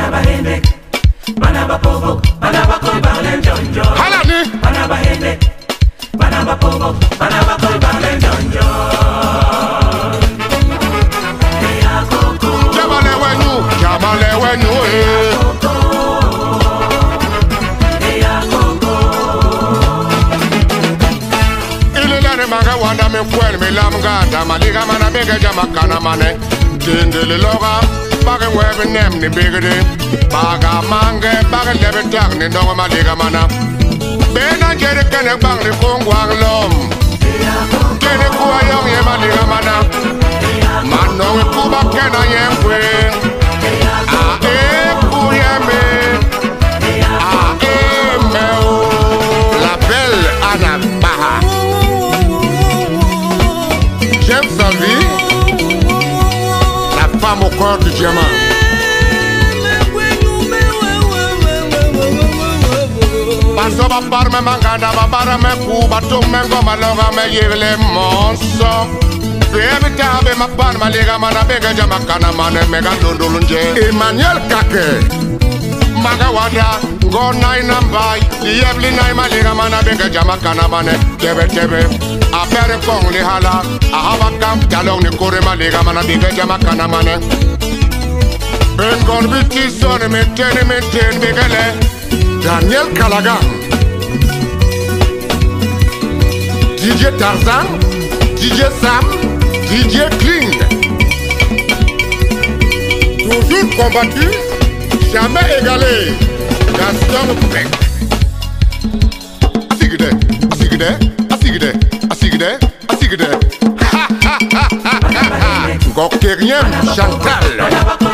Banabahende, Banabapovo, Banabakoi Barlen Jonjo. Halani Banabahende, Banabapovo, Banabakoi Barlen Jonjo. Eya Koko, Jamale wenyu, Eya Koko. Ililane manga wanda me kwel me lamganda maliga mana bege jamakana mane. Tindele loga baga webe nem ni bigede. Baga mange baga lebe tang ni nonga maliga mana. Bena jere kene bang ni kongwang lom. Kene kuwa yong ye maliga mana. Mano kuba kena yengwe. La belle Anna Baha. J'aime sa vie. La femme au corps du diamant. Paso ba parme manganda ba bara me kuba tumengo maloga me yirle monso. Baby tabe mapan maliga mana bega jamakana mane mega dundulunje. Emmanuel Kake Magawanda go nai nambai liebli nai maliga mana bega jamakana mane tebe apere kong li hala ahaba kam talong ni kore maliga mana bega jamakana mane. En konbiti son meten begele Daniel Kalagan DJ Tarzan DJ Sam DJ Kling. Toujours combattu, jamais égalé. Gaston Beck. Asigide, asigide, asigide, asigide, asigide. Gokerien Chantal.